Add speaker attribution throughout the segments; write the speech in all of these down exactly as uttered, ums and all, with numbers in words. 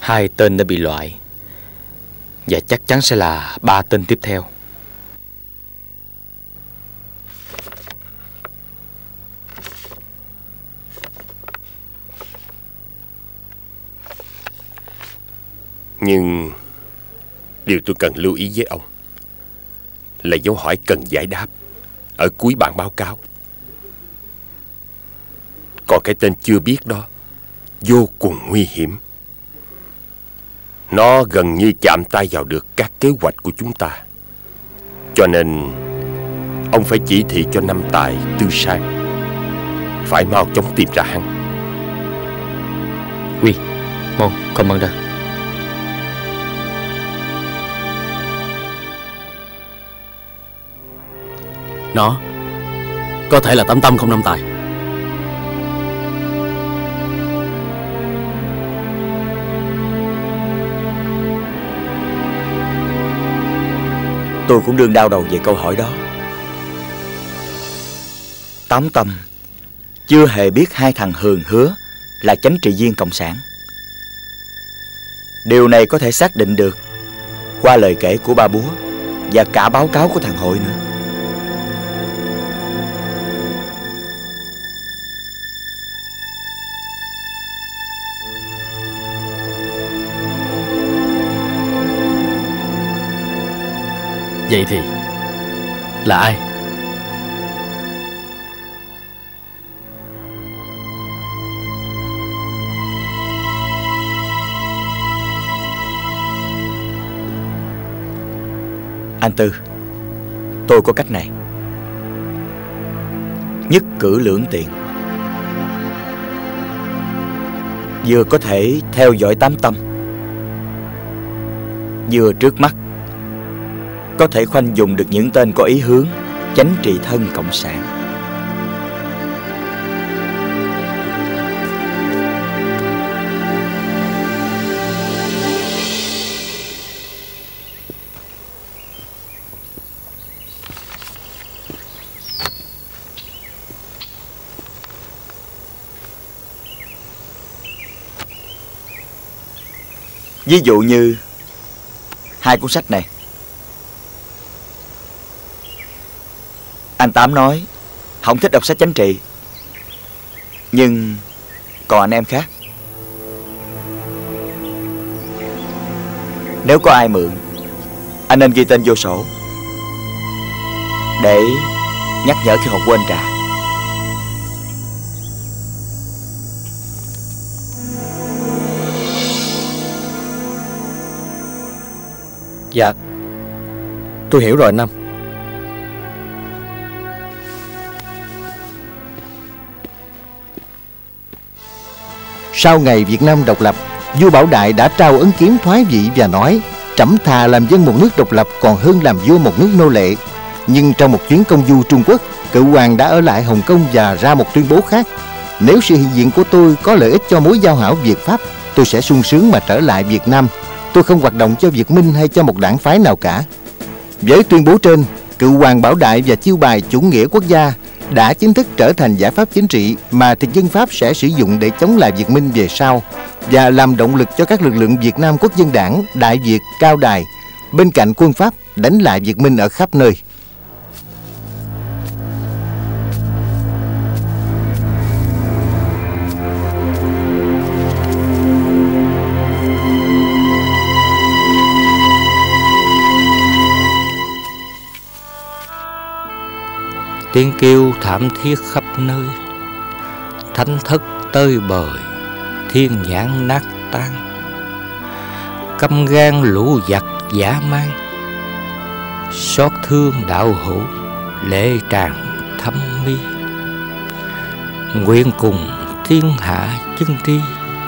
Speaker 1: Hai tên đã bị loại, và chắc chắn sẽ là ba tên tiếp theo.
Speaker 2: Nhưng điều tôi cần lưu ý với ông là dấu hỏi cần giải đáp ở cuối bản báo cáo. Còn cái tên chưa biết đó vô cùng nguy hiểm. Nó gần như chạm tay vào được các kế hoạch của chúng ta. Cho nên ông phải chỉ thị cho Năm Tài, Tư Sang phải mau chóng tìm ra hắn.
Speaker 1: Oui, mon commander.
Speaker 3: Nó có thể là Tấm Tâm không, Năm Tài?
Speaker 4: Tôi cũng đương đau đầu về câu hỏi đó. Tám Tâm chưa hề biết hai thằng Hường Hứa là chánh trị viên cộng sản. Điều này có thể xác định được qua lời kể của ba Búa và cả báo cáo của thằng Hội nữa.
Speaker 3: Vậy thì là ai?
Speaker 4: Anh Tư, tôi có cách này. Nhất cử lưỡng tiện. Vừa có thể theo dõi Tám Tâm, vừa trước mắt có thể khoanh dùng được những tên có ý hướng chánh trị thân cộng sản. Ví dụ như hai cuốn sách này. Anh Tám nói không thích đọc sách chính trị, nhưng còn anh em khác, nếu có ai mượn, anh nên ghi tên vô sổ để nhắc nhở khi họ quên trả.
Speaker 3: Dạ, tôi hiểu rồi Năm.
Speaker 5: Sau ngày Việt Nam độc lập, vua Bảo Đại đã trao ấn kiếm thoái vị và nói: trẫm thà làm dân một nước độc lập còn hơn làm vua một nước nô lệ. Nhưng trong một chuyến công du Trung Quốc, cựu hoàng đã ở lại Hồng Kông và ra một tuyên bố khác: nếu sự hiện diện của tôi có lợi ích cho mối giao hảo Việt Pháp, tôi sẽ sung sướng mà trở lại Việt Nam. Tôi không hoạt động cho Việt Minh hay cho một đảng phái nào cả. Với tuyên bố trên, cựu hoàng Bảo Đại và chiêu bài chủ nghĩa quốc gia đã chính thức trở thành giải pháp chính trị mà thực dân Pháp sẽ sử dụng để chống lại Việt Minh về sau, và làm động lực cho các lực lượng Việt Nam Quốc dân Đảng, Đại Việt, Cao Đài bên cạnh quân Pháp đánh lại Việt Minh ở khắp nơi.
Speaker 6: Tiếng kêu thảm thiết khắp nơi, thánh thất tơi bời, thiên nhãn nát tan. Căm gan lũ giặc dã man, xót thương đạo hữu, lệ tràn thâm mi. Nguyện cùng thiên hạ chân tri,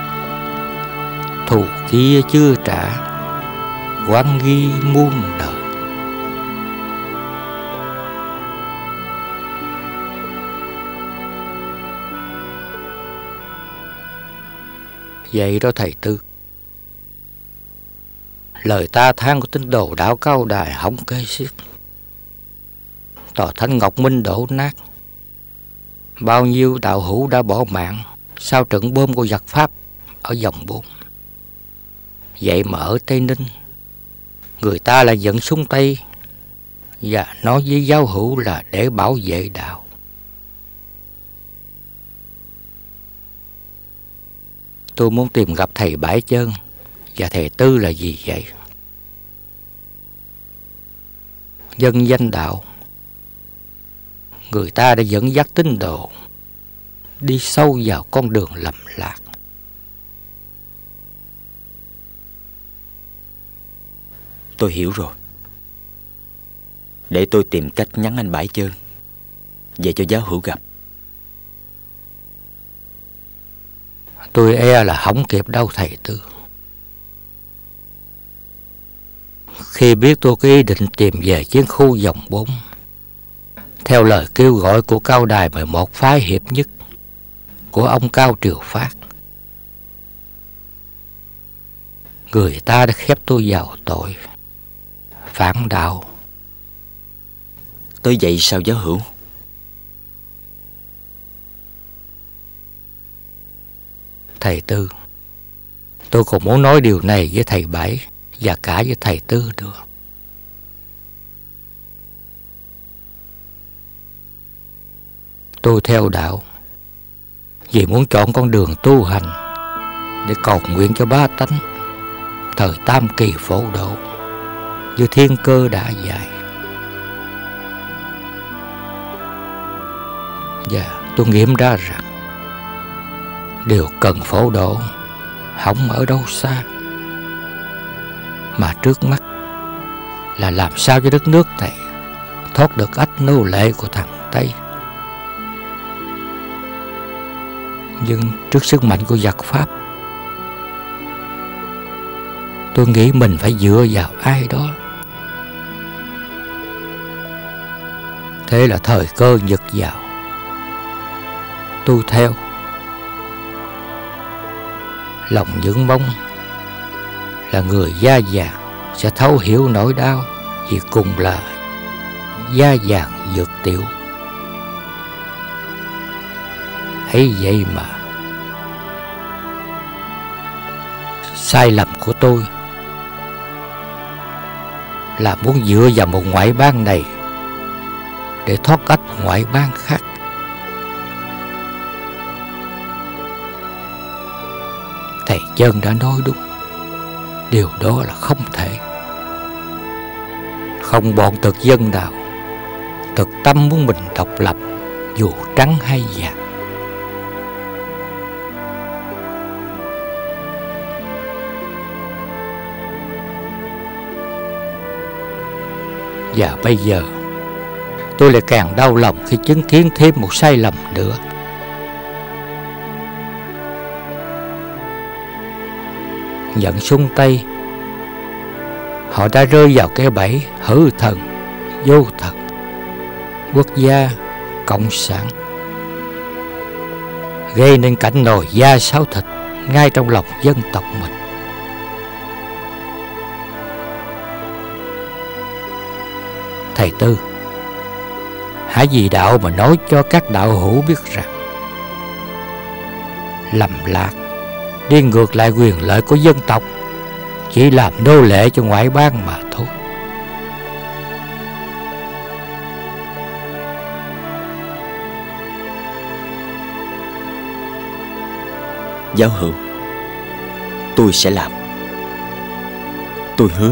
Speaker 6: thù kia chưa trả, oan ghi muôn đời. Vậy đó thầy Tư, lời ta than của tín đồ đạo Cao Đài không kể xiết. Tòa Thánh Ngọc Minh đổ nát, bao nhiêu đạo hữu đã bỏ mạng sau trận bom của giặc Pháp ở Vòng Bốn. Vậy mà ở Tây Ninh, người ta lại dẫn súng Tây và nói với giáo hữu là để bảo vệ đạo. Tôi muốn tìm gặp thầy Bãi Chân và thầy Tư là gì vậy? Dân danh đạo, người ta đã dẫn dắt tín đồ đi sâu vào con đường lầm lạc.
Speaker 4: Tôi hiểu rồi. Để tôi tìm cách nhắn anh Bãi Chân về cho giáo hữu gặp.
Speaker 6: Tôi e là không kịp đâu thầy Tư. Khi biết tôi có ý định tìm về chiến khu vòng bốn, theo lời kêu gọi của cao đài mười một phái hiệp nhất của ông Cao Triều Phát, người ta đã khép tôi vào tội phản đạo.
Speaker 4: Tới vậy sao giáo hữu?
Speaker 6: Thầy Tư, tôi còn muốn nói điều này với thầy Bảy và cả với thầy Tư nữa. Tôi theo đạo vì muốn chọn con đường tu hành để cầu nguyện cho ba tánh thời tam kỳ phổ độ như thiên cơ đã dạy. Và tôi nghiệm ra rằng điều cần phổ độ không ở đâu xa, mà trước mắt là làm sao cho đất nước này thoát được ách nô lệ của thằng Tây. Nhưng trước sức mạnh của giặc Pháp, tôi nghĩ mình phải dựa vào ai đó. Thế là thời cơ giật vào, tôi theo. Lòng những mong là người da vàng sẽ thấu hiểu nỗi đau, vì cùng là da vàng dược tiểu. Ấy vậy mà sai lầm của tôi là muốn dựa vào một ngoại bang này để thoát ách ngoại bang khác. Thầy Chân đã nói đúng, điều đó là không thể. Không bọn thực dân nào thực tâm muốn mình độc lập, dù trắng hay vàng. Và bây giờ tôi lại càng đau lòng khi chứng kiến thêm một sai lầm nữa. Nhận súng Tây, họ đã rơi vào cái bẫy hư thần, vô thần, quốc gia, cộng sản, gây nên cảnh nồi da sáo thịt ngay trong lòng dân tộc mình. Thầy Tư, hãy vì đạo mà nói cho các đạo hữu biết rằng lầm lạc, đi ngược lại quyền lợi của dân tộc, chỉ làm nô lệ cho ngoại bang mà thôi.
Speaker 4: Giáo hữu, tôi sẽ làm. Tôi hứa.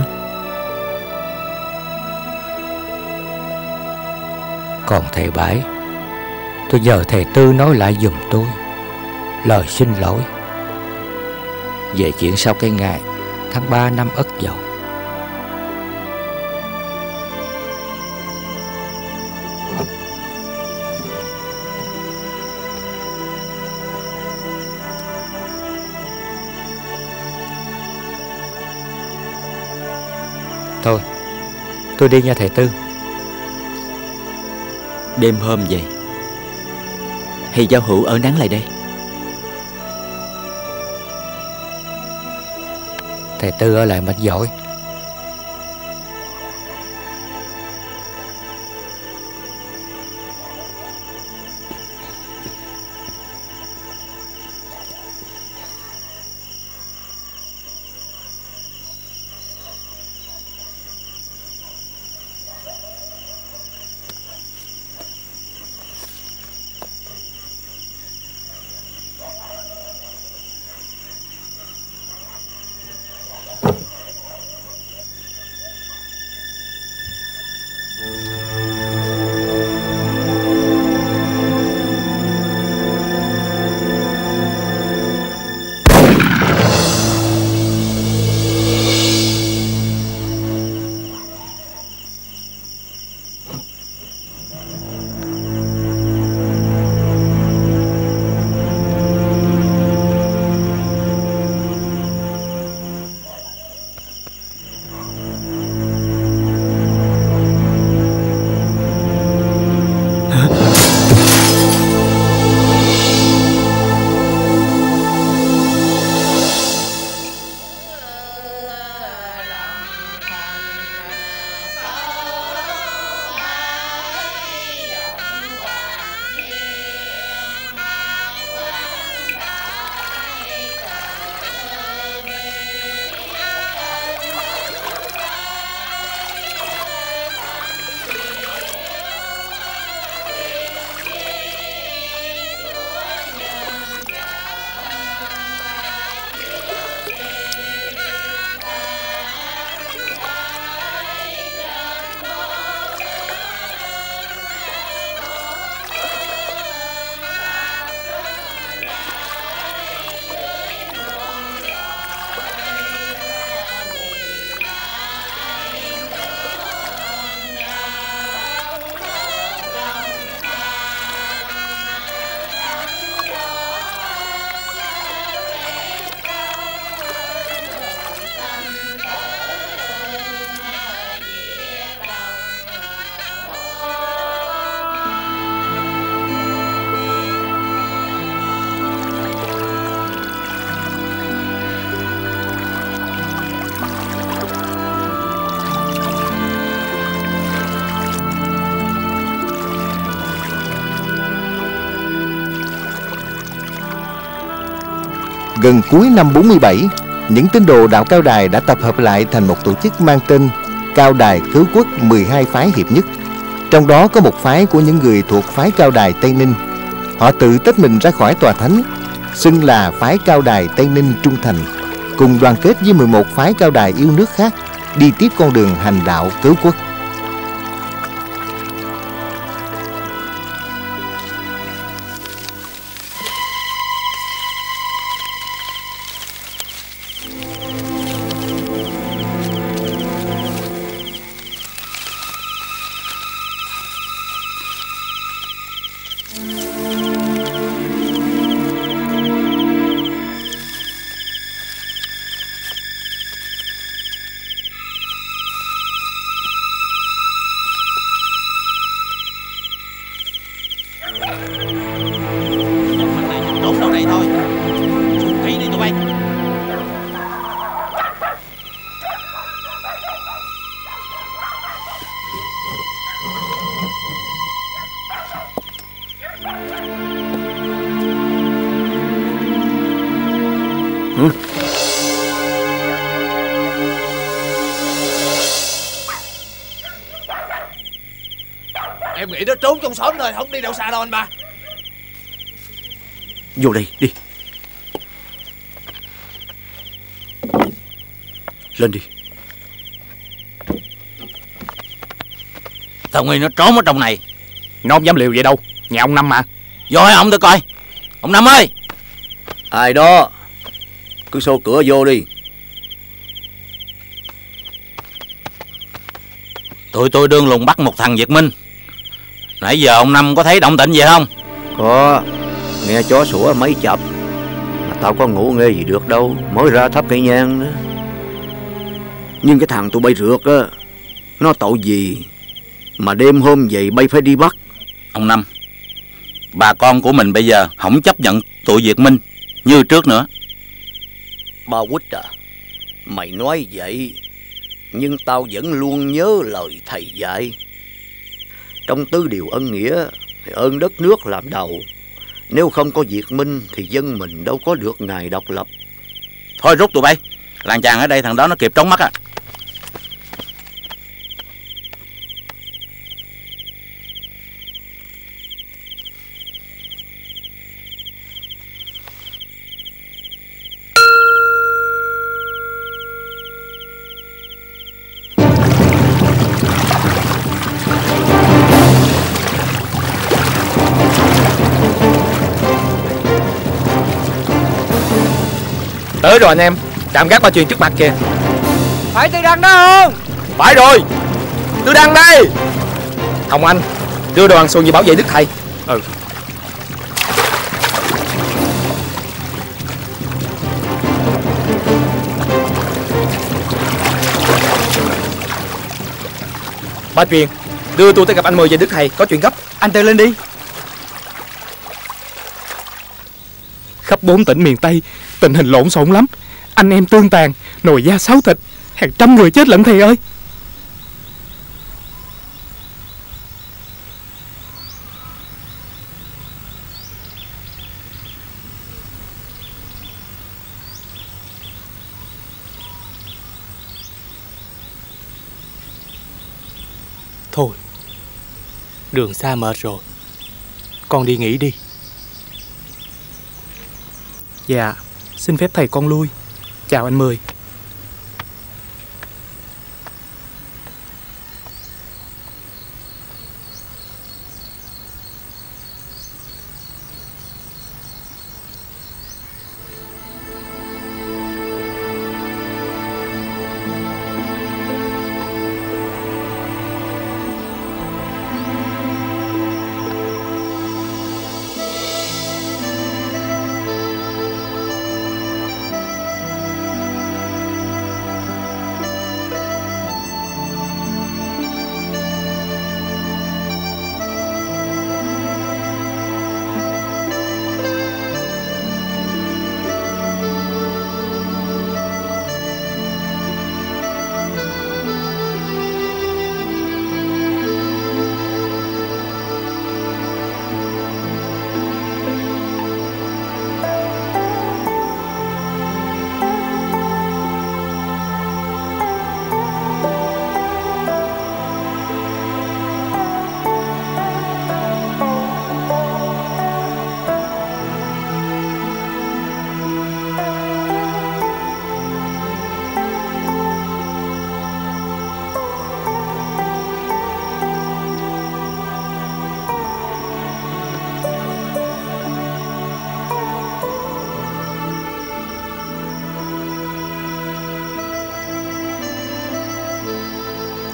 Speaker 6: Còn thầy Bãi, tôi nhờ thầy Tư nói lại giùm tôi lời xin lỗi về chuyện sau cái ngày tháng ba năm Ất Dậu. Thôi, tôi đi nha thầy Tư.
Speaker 4: Đêm hôm vậy, hay giáo hữu ở nắng lại đây?
Speaker 6: Thầy Tư ở lại mệt giỏi.
Speaker 5: Gần cuối năm bốn mươi bảy, những tín đồ đạo Cao Đài đã tập hợp lại thành một tổ chức mang tên Cao Đài Cứu Quốc mười hai phái hiệp nhất. Trong đó có một phái của những người thuộc phái Cao Đài Tây Ninh. Họ tự tách mình ra khỏi tòa thánh, xưng là phái Cao Đài Tây Ninh trung thành, cùng đoàn kết với mười một phái Cao Đài yêu nước khác, đi tiếp con đường hành đạo cứu quốc.
Speaker 3: Trốn đâu đây thôi. Xuống kỹ đi tụi bay. Ừ. Em nghĩ nó trốn trong xóm thôi, không đi đâu xa đâu anh ba.
Speaker 7: Vô đây đi. Lên đi.
Speaker 3: Tao nghĩ nó trốn ở trong này.
Speaker 1: Nó không dám liều vậy đâu. Nhà ông Năm mà.
Speaker 3: Vô hỏi ông tôi coi. Ông Năm ơi.
Speaker 7: Ai đó, cứ xô cửa vô đi.
Speaker 3: Tụi tôi đương lùng bắt một thằng Việt Minh. Nãy giờ ông Năm có thấy động tĩnh gì không?
Speaker 7: Có. Nghe chó sủa mấy chập mà tao có ngủ nghe gì được đâu, mới ra thắp cây nhang đó. Nhưng cái thằng tụi bay rượt á, nó tội gì mà đêm hôm vậy bay phải đi bắt?
Speaker 3: Ông Năm, bà con của mình bây giờ không chấp nhận tụi Việt Minh như trước nữa.
Speaker 7: Ba Quýt à, mày nói vậy nhưng tao vẫn luôn nhớ lời thầy dạy. Trong tứ điều ân nghĩa thì ơn đất nước làm đầu. Nếu không có Việt Minh thì dân mình đâu có được ngày độc lập.
Speaker 3: Thôi rút tụi bay. Làng chàng ở đây thằng đó nó kịp trốn mắt à.
Speaker 1: Tới rồi anh em. Trạm gác ba chuyền trước mặt kìa.
Speaker 8: Phải Tư Đăng đó không?
Speaker 1: Phải rồi. Tư Đăng đây. Hồng Anh, đưa đoàn xuồng về bảo vệ Đức Thầy. Ừ. Ba chuyền, đưa tôi tới gặp anh Mười về Đức Thầy, có chuyện gấp.
Speaker 8: Anh Tư lên đi.
Speaker 9: Khắp bốn tỉnh miền Tây tình hình lộn xộn lắm. Anh em tương tàn, nồi da sáo thịt, hàng trăm người chết lận thầy ơi. Thôi, đường xa mệt rồi, con đi nghỉ đi. Dạ, xin phép thầy con lui. Chào anh Mười.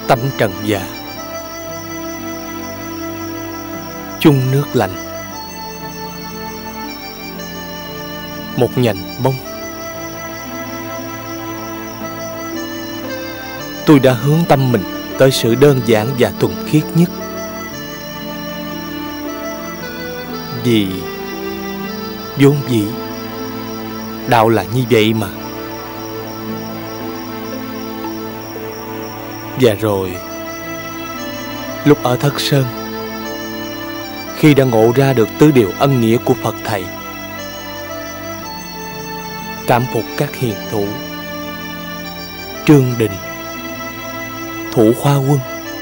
Speaker 6: tấm trần già, chung nước lạnh, một nhành bông. Tôi đã hướng tâm mình tới sự đơn giản và thuần khiết nhất. Vì vốn dĩ đạo là như vậy mà. Và rồi lúc ở Thất Sơn, khi đã ngộ ra được tứ điều ân nghĩa của Phật Thầy, cảm phục các hiền thủ Trương Đình, Thủ Khoa Quân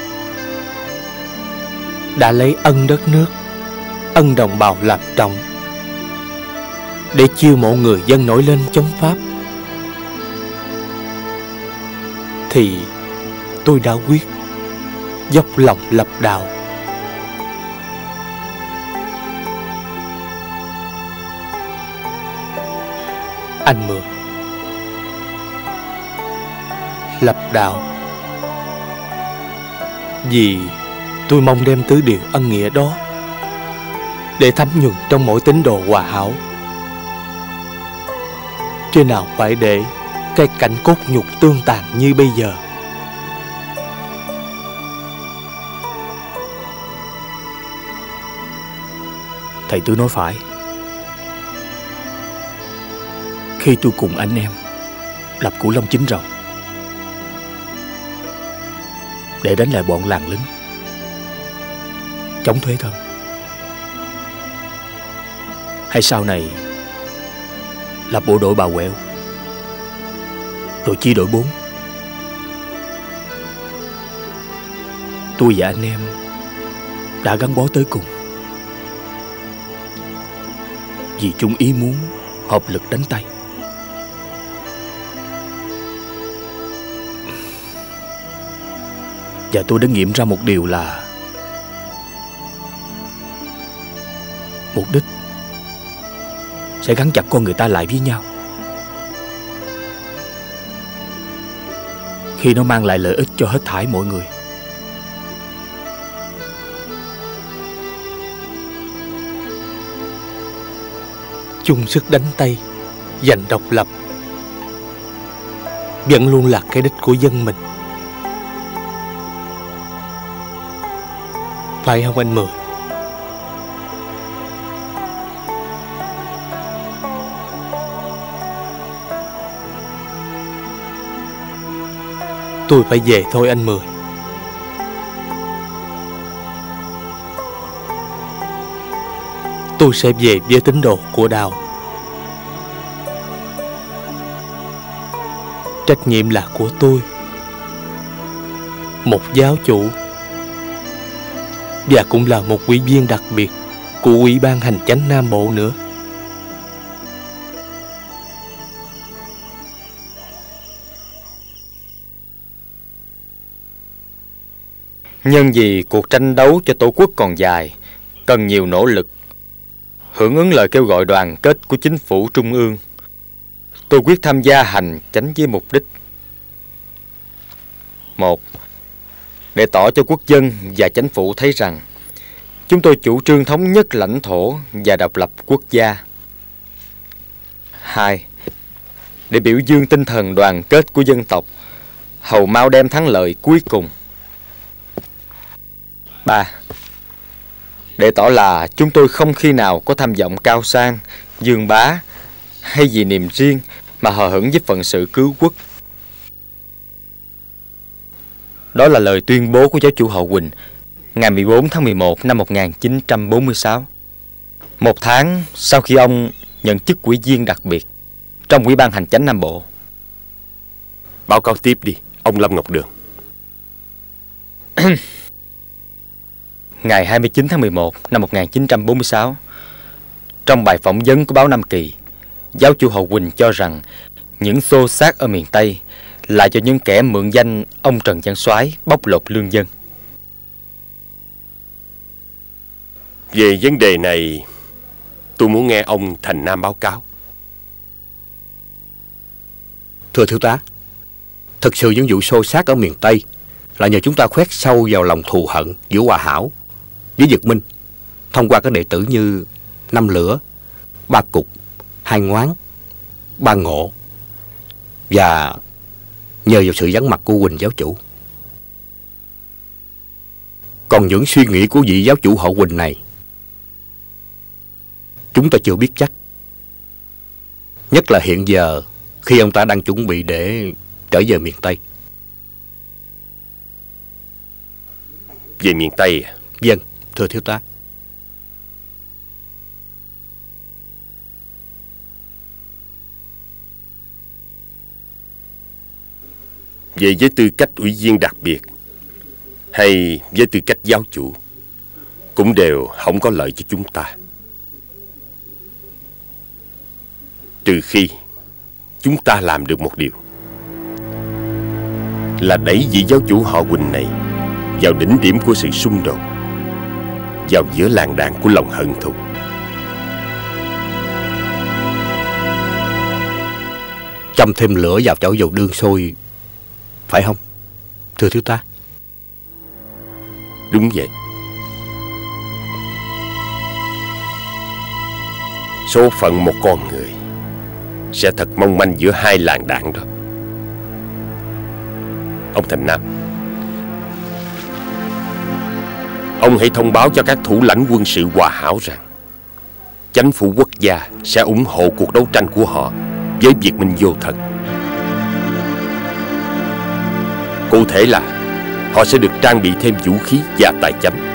Speaker 6: đã lấy ân đất nước, ân đồng bào làm trọng, để chiêu mộ người dân nổi lên chống Pháp, thì tôi đã quyết dốc lòng lập đạo. Anh Mười, lập đạo vì tôi mong đem tứ điều ân nghĩa đó để thấm nhuần trong mỗi tín đồ hòa hảo, chứ nào phải để cái cảnh cốt nhục tương tàn như bây giờ.
Speaker 10: Thầy Tứ nói phải. Khi tôi cùng anh em lập Cửu Long Chính Rồng để đánh lại bọn làng lính chống thuế thân, hay sau này lập bộ đội Bà Quẹo, rồi chi đội bốn, tôi và anh em đã gắn bó tới cùng, vì chung ý muốn hợp lực đánh Tây. Và tôi đã nghiệm ra một điều là mục đích sẽ gắn chặt con người ta lại với nhau. Khi nó mang lại lợi ích cho hết thảy mọi người.
Speaker 6: Chung sức đánh Tây, giành độc lập, vẫn luôn là cái đích của dân mình. Phải không anh Mười? Tôi phải về thôi anh Mười. Tôi sẽ về với tín đồ của đạo. Trách nhiệm là của tôi, một giáo chủ, và cũng là một ủy viên đặc biệt của Ủy ban Hành Chánh Nam Bộ nữa.
Speaker 11: Nhân vì cuộc tranh đấu cho Tổ quốc còn dài, cần nhiều nỗ lực, hưởng ứng lời kêu gọi đoàn kết của chính phủ trung ương, tôi quyết tham gia hành chánh với mục đích: một, để tỏ cho quốc dân và chính phủ thấy rằng chúng tôi chủ trương thống nhất lãnh thổ và độc lập quốc gia. Hai, để biểu dương tinh thần đoàn kết của dân tộc, hầu mau đem thắng lợi cuối cùng. Ba, để tỏ là chúng tôi không khi nào có tham vọng cao sang, dương bá hay vì niềm riêng mà hờ hững với phận sự cứu quốc. Đó là lời tuyên bố của giáo chủ Họ Quỳnh ngày mười bốn tháng mười một năm một nghìn chín trăm bốn mươi sáu, một tháng sau khi ông nhận chức ủy viên đặc biệt trong Ủy ban Hành Chánh Nam Bộ.
Speaker 2: Báo cáo tiếp đi, ông Lâm Ngọc Đường.
Speaker 11: Ngày hai mươi chín tháng mười một năm một nghìn chín trăm bốn mươi sáu, trong bài phỏng vấn của báo Nam Kỳ, giáo chủ Họ Quỳnh cho rằng những xô xát ở miền Tây là cho những kẻ mượn danh ông Trần Văn Soái bóc lột lương dân.
Speaker 2: Về vấn đề này, tôi muốn nghe ông Thành Nam báo cáo.
Speaker 10: Thưa thiếu tá, thực sự những vụ xô xát ở miền Tây
Speaker 6: là nhờ chúng ta khoét sâu vào lòng thù hận giữa Hòa Hảo với Dực Minh thông qua các đệ tử như Năm Lửa, Ba Cục, Hai Ngoán, Ba Ngộ, và nhờ vào sự vắng mặt của Huỳnh giáo chủ. Còn những suy nghĩ của vị giáo chủ họ Huỳnh này chúng ta chưa biết chắc. Nhất là hiện giờ khi ông ta đang chuẩn bị để trở về miền Tây.
Speaker 2: Về miền Tây à?
Speaker 6: Vâng, thưa thiếu tá.
Speaker 2: Về với tư cách ủy viên đặc biệt hay với tư cách giáo chủ cũng đều không có lợi cho chúng ta, trừ khi chúng ta làm được một điều, là đẩy vị giáo chủ họ Huỳnh này vào đỉnh điểm của sự xung đột, vào giữa làn đạn của lòng hận thù.
Speaker 6: Châm thêm lửa vào chảo dầu đương sôi, phải không, thưa thiếu tá?
Speaker 2: Đúng vậy. Số phận một con người sẽ thật mong manh giữa hai làn đạn đó. Ông Thành Nam, ông hãy thông báo cho các thủ lãnh quân sự Hòa Hảo rằng Chánh phủ quốc gia sẽ ủng hộ cuộc đấu tranh của họ với Việt Minh Vô Thần. Cụ thể là họ sẽ được trang bị thêm vũ khí và tài chánh.